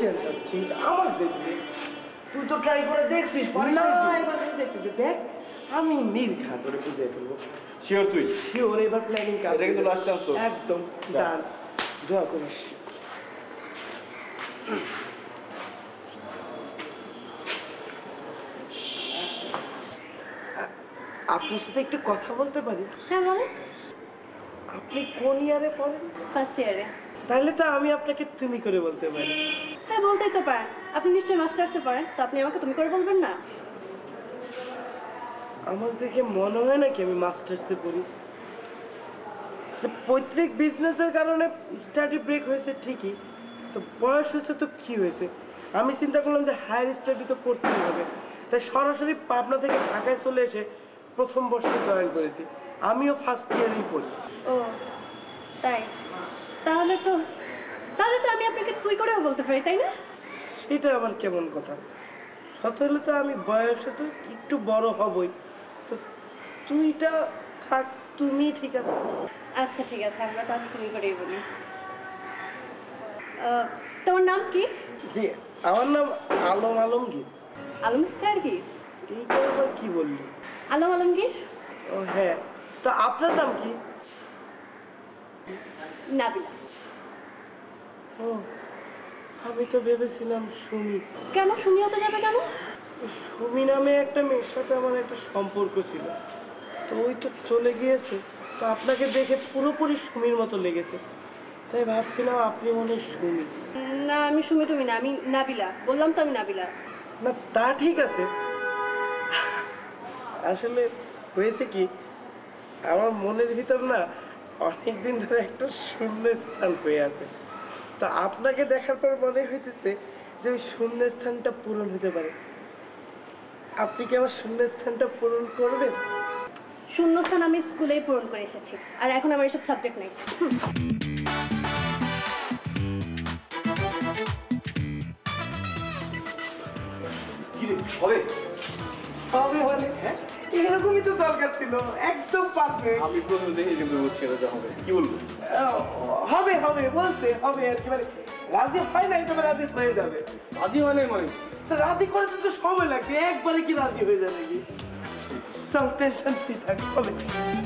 কেন যাচ্ছিস আমার যেতে তুই তো ট্রাই করে দেখছিস না এবার দেখতে দেখ আমি নির্ঘাত করে বুঝে ফেলবো শিওর তুই শিওর এবার প্ল্যানিং কাজ এটা কিন্তু লাস্ট চান্স তো একদম ডান দোয়া করিস আপনার সাথে একটু কথা বলতে পারি? হ্যাঁ বলেন। আপনি কোন ইয়ারে পড়েন? ফার্স্ট ইয়ারে। তাহলে তো আমি আপনাকে তুমি করে বলতে পারি। হ্যাঁ বলতেই তো পারেন, আপনি নিশ্চয়ই মাস্টার্সে পড়েন, তো আপনি আমাকে তুমি করে বলবেন না? আমার দেখে মনে হয় না কি আমি মাস্টার্সে পড়ি। পৈতৃক বিজনেসের কারণে স্টাডি ব্রেক হয়েছে ঠিকই, তো বয়স হয়েছে তো কি হয়েছে, আমি চিন্তা করলাম যে হায়ার স্টাডি তো করতেই হবে, তাই সরাসরি পাবনা থেকে ঢাকায় চলে এসে প্রথম বর্ষে জয়েন করেছি। আমিও ফার্স্ট ইয়ারেই পড়ি। ও তাই, তাহলে তো আমি আপনাকে তুই করেও বলতে পারি, তাই না? সেটা আবার কেমন কথা? সত হলে তো আমি বয়সে তো একটু বড় হবই, তো তুইটা থাক, তুমি ঠিক আছে। আচ্ছা ঠিক আছে, আমরা তাহলে তুমি করেই বলি। তোমার নাম কি? জি আমার নাম আলম আলমগীর। আলম স্কয়ার কি? এইটা আবার কি বললি? আলম আলমগীর। ও হ্যাঁ, তো আপনার নাম কি? নাবিলা। ও আমি তো ভেবেছিলাম সুমি। কেন সুমি হতে যাবে কেন? সুমি নামে একটা মেয়ের সাথে আমার একটা সম্পর্ক ছিল, তো ওই তো চলে গিয়েছে, তো আপনাকে দেখে পুরোপুরি সুমির মতো লেগেছে, তাই ভাবছিলাম আপনি মনে হয় সুমি। না আমি সুমি টুমি না, আমি নাবিলা, বললাম তো আমি নাবিলা। না তা ঠিক আছে, আসলে হয়েছে কি আমার মনের ভিতর না অনেকদিন ধরে একটা শূন্য স্থান হয়ে আছে, তো আপনাকে দেখার পর মনে হইতেছে যে ওই শূন্য স্থানটা পূরণ হতে পারে। আপনি কি আমার শূন্য স্থানটা পূরণ করবেন? শূন্যস্থান আমি স্কুলেই পূরণ করে এসেছি, আর এখন আমার এসব সাবজেক্ট নেই। কি রে হবে হবে মানে হ্যাঁ এরকমই তো দরকার ছিল, একদম পারফেক্ট। আমি প্রথম দেখে কিন্তু বুঝছি এটা হবে। কি বলবো? হবে হবে বলছে হবে আর কি, মানে রাজি হয় নাই তবে রাজি হয়ে যাবে। রাজি হয় নাই মানে? তো রাজি করতে তো সময় লাগবে, একবারে কি রাজি হয়ে যাবে কি? চল টেনশন ফ্রি থাক, হবে।